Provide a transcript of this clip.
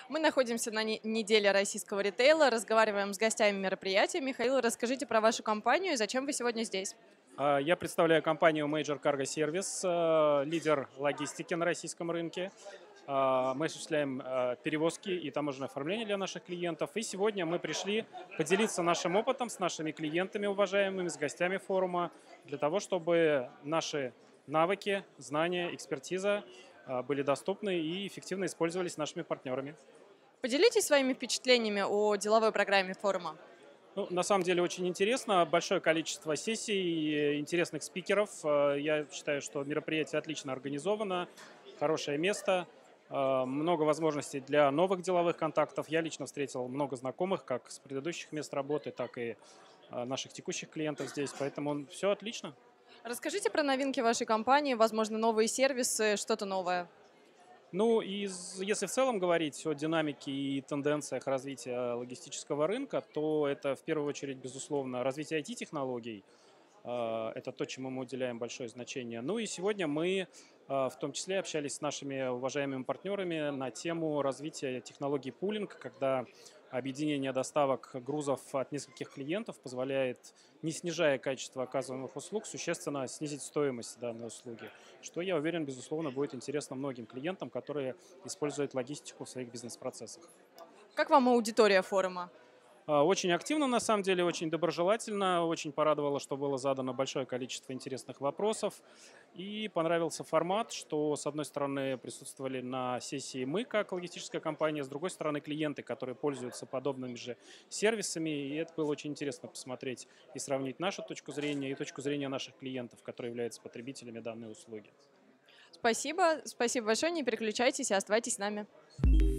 Мы находимся на неделе российского ритейла, разговариваем с гостями мероприятия. Михаил, расскажите про вашу компанию и зачем вы сегодня здесь? Я представляю компанию Major Cargo Service, лидер логистики на российском рынке. Мы осуществляем перевозки и таможенное оформление для наших клиентов. И сегодня мы пришли поделиться нашим опытом с нашими клиентами, уважаемыми, с гостями форума, для того, чтобы наши навыки, знания, экспертиза были доступны и эффективно использовались нашими партнерами. Поделитесь своими впечатлениями о деловой программе форума. Ну, на самом деле очень интересно, большое количество сессий, интересных спикеров. Я считаю, что мероприятие отлично организовано, хорошее место, много возможностей для новых деловых контактов. Я лично встретил много знакомых, как с предыдущих мест работы, так и наших текущих клиентов здесь, поэтому все отлично. Расскажите про новинки вашей компании, возможно, новые сервисы, что-то новое. Ну, если в целом говорить о динамике и тенденциях развития логистического рынка, то это в первую очередь, безусловно, развитие IT-технологий. Это то, чему мы уделяем большое значение. Ну и сегодня мы в том числе общались с нашими уважаемыми партнерами на тему развития технологий пулинг, когда объединение доставок грузов от нескольких клиентов позволяет, не снижая качество оказываемых услуг, существенно снизить стоимость данной услуги, что, я уверен, безусловно, будет интересно многим клиентам, которые используют логистику в своих бизнес-процессах. Как вам аудитория форума? Очень активно, на самом деле, очень доброжелательно. Очень порадовало, что было задано большое количество интересных вопросов. И понравился формат, что, с одной стороны, присутствовали на сессии мы, как логистическая компания, с другой стороны, клиенты, которые пользуются подобными же сервисами. И это было очень интересно посмотреть и сравнить нашу точку зрения и точку зрения наших клиентов, которые являются потребителями данной услуги. Спасибо большое, не переключайтесь и оставайтесь с нами.